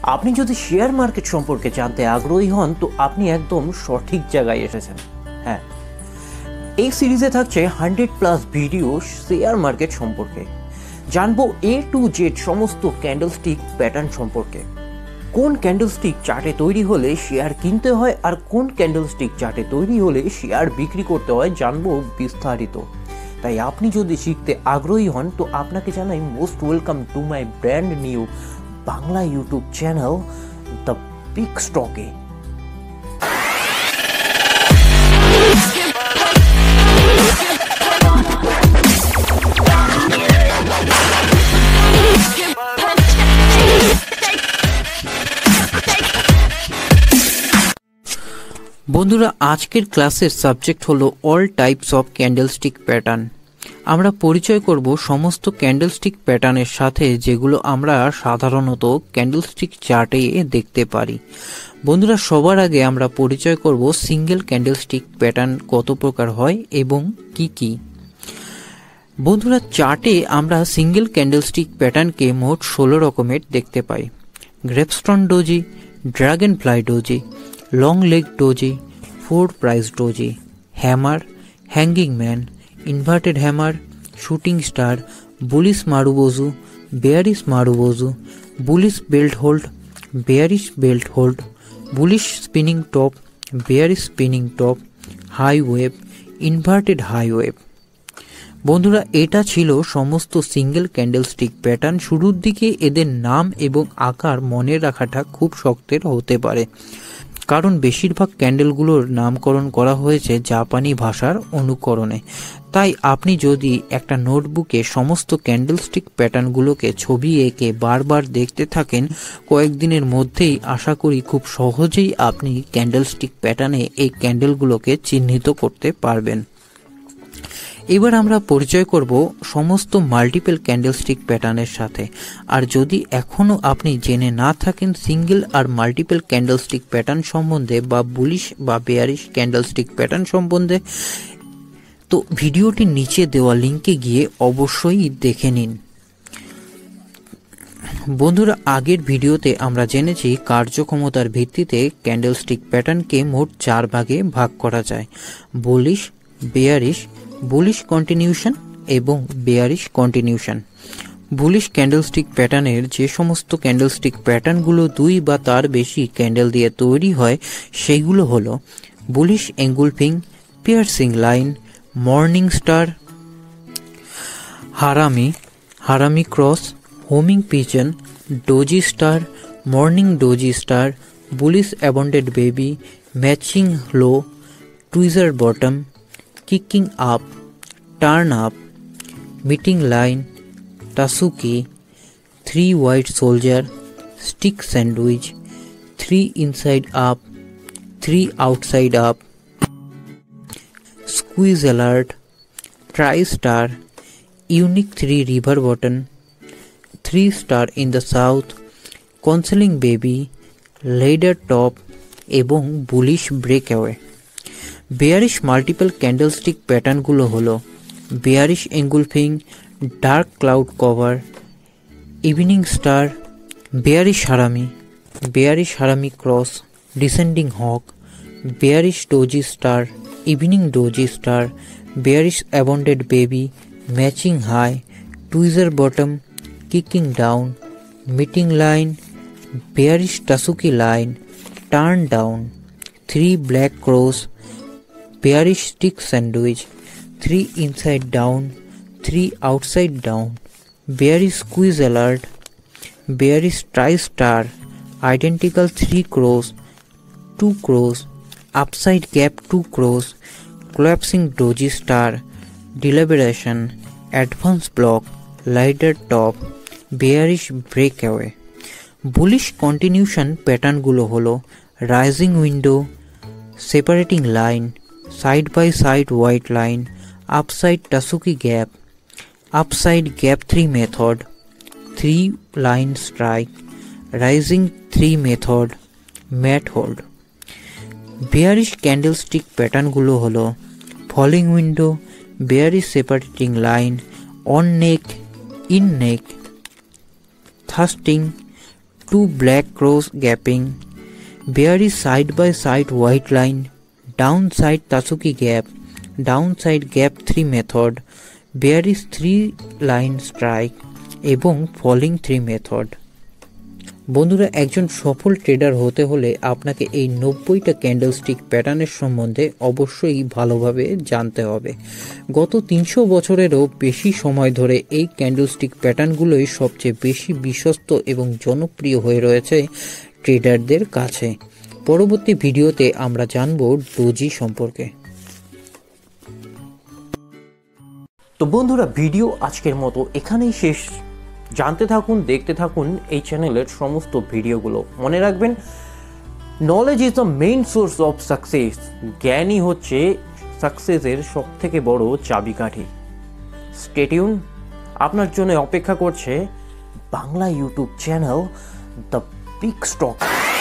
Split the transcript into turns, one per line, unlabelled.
আপনি যদি share market সম্পর্কে জানতে আগ্রহী হন তো আপনি একদম সঠিক জায়গায় এসেছেন। হ্যাঁ, এই সিরিজে থাকছে 100+ ভিডিও শেয়ার মার্কেট সম্পর্কে। জানবো A to Z সমস্ত ক্যান্ডেলস্টিক প্যাটার্ন সম্পর্কে। কোন ক্যান্ডেলস্টিক চার্টে তৈরি হলে শেয়ার কিনতে হয় আর কোন ক্যান্ডেলস্টিক চার্টে তৈরি হলে শেয়ার বিক্রি করতে হয় জানবো বিস্তারিত। তাই আপনি যদি শিখতে আগ্রহী হন তো আপনাকে জানাই most welcome to my brand new Bangla YouTube channel the big স্টকে। বন্ধুরা, আজকের ক্লাসের সাবজেক্ট হলো all types of candlestick pattern. আমরা পরিচয় করব সমস্ত ক্যান্ডেলস্টিক প্যাটার্নের সাথে যেগুলো আমরা সাধারণত ক্যান্ডেলস্টিক চার্টে দেখতে পারি। বন্ধুরা, সবার আগে আমরা পরিচয় করব সিঙ্গেল ক্যান্ডেলস্টিক প্যাটার্ন কত প্রকার হয় এবং কি কি। বন্ধুরা, চার্টে আমরা সিঙ্গেল ক্যান্ডেলস্টিক প্যাটার্নকে মোট 16 রকমের দেখতে পাই। Gravestone doji, dragonfly doji, long leg doji, 4 price doji, hammer, hanging man, inverted hammer, shooting star, bullish marubozu, bearish marubozu, bullish belt hold, bearish belt hold, bullish spinning top, bearish spinning top, high wave, inverted high wave. বন্ধুরা, এটা ছিল সমস্ত single candlestick pattern. শুরুর দিকে এদের নাম এবং আকার মনে রাখাটা খুব শক্তের হতে পারে, কারণ বেশিরভাগ ক্যান্ডেলগুলোর নামকরণ করা হয়েছে জাপানি ভাষার অনুকরণে। তাই আপনি যদি একটা নোটবুকে সমস্ত ক্যান্ডেলস্টিক প্যাটার্নগুলোকে ছবি এঁকে বারবার দেখতে থাকেন, কয়েকদিনের মধ্যেই আশা করি খুব সহজেই আপনি ক্যান্ডেলস্টিক প্যাটার্নে এই ক্যান্ডেলগুলোকে চিহ্নিত করতে পারবেন। এবার আমরা পরিচয় করব সমস্ত মাল্টিপল ক্যান্ডেলস্টিক প্যাটার্নের সাথে। আর যদি এখনও আপনি জেনে না থাকেন সিঙ্গেল আর মাল্টিপল ক্যান্ডেলস্টিক প্যাটার্ন সম্বন্ধে বা বুলিশ বা বেয়ারিশ ক্যান্ডেলস্টিক প্যাটার্ন সম্বন্ধে, তো ভিডিওটির নিচে দেওয়া লিঙ্কে গিয়ে অবশ্যই দেখে নিন। বন্ধুরা, আগের ভিডিওতে আমরা জেনেছি কার্যক্ষমতার ভিত্তিতে ক্যান্ডেলস্টিক প্যাটার্নকে মোট 4 ভাগে ভাগ করা যায়: বুলিশ, বেয়ারিশ, বুলিশ কন্টিনিউশন এবং বেয়ারিশ কন্টিনিউশন। বুলিশ ক্যান্ডেলস্টিক প্যাটার্নের যে সমস্ত ক্যান্ডেলস্টিক প্যাটার্নগুলো 2 বা তার বেশি ক্যান্ডেল দিয়ে তৈরি হয় সেগুলো হলো bullish engulfing, piercing line, morning star, harami cross, homing pigeon, doji star, morning doji star, bullish abandoned baby, matching low, tweezer bottom, kicking up, turn up, meeting line, Tasuki, 3 white soldier, stick sandwich, 3 inside up, 3 outside up, squeeze alert, tri-star, unique 3 river button, 3 star in the south, concealing baby, ladder top এবং bullish breakaway। Bearish multiple candlestick প্যাটার্নগুলো হলো bearish engulfing, dark cloud cover, evening star, bearish harami cross, descending hawk, bearish doji star, evening doji star, bearish abandoned baby, matching high, tweezer bottom, kicking down, meeting line, bearish tasuki line, turn down, 3 black crows, bearish stick sandwich, 3 inside down, 3 outside down, bearish squeeze alert, bearish tri-star, identical 3 cross, 2 cross, upside gap 2 cross, collapsing doji star, deliberation, advance block, ladder top, bearish breakaway। bullish continuation প্যাটার্নগুলো হলো rising window, separating line, side by side white line, upside Tasuki gap, upside gap 3 method, 3 line strike, rising 3 method, mat hold। bearish candlestick প্যাটার্নগুলো হলো falling window, bearish separating line, on neck, in neck, thrusting, two black cross gapping, bearish side by side white line, downside Tatsuki gap, downside gap 3 method, bearish 3 line strike এবং falling 3 method. বন্ধুরা, একজন সফল tedder হতে হলে আপনাকে এই 90টা candlestick প্যাটার্নের সম্বন্ধে অবশ্যই ভালোভাবে জানতে হবে। গত 300 বছরেরও বেশি সময় ধরে এই ক্যান্ডেলস্টিক প্যাটার্নগুলোই সবচেয়ে বেশি বিশ্বস্ত এবং জনপ্রিয় হয়ে রয়েছে ট্রেডারদের কাছে। পরবর্তী ভিডিওতে আমরা জানব ডোজি সম্পর্কে।
তো বন্ধুরা, ভিডিও আজকের মতো এখানেই শেষ। জানতে থাকুন, দেখতে থাকুন এই চ্যানেলের সমস্ত ভিডিওগুলো। মনে রাখবেন, knowledge is the main source of success. জ্ঞানই হচ্ছে সাকসেসের সব থেকে বড় চাবিকাঠি। স্টে টিউন, আপনার জন্য অপেক্ষা করছে Bangla YouTube channel the big stock.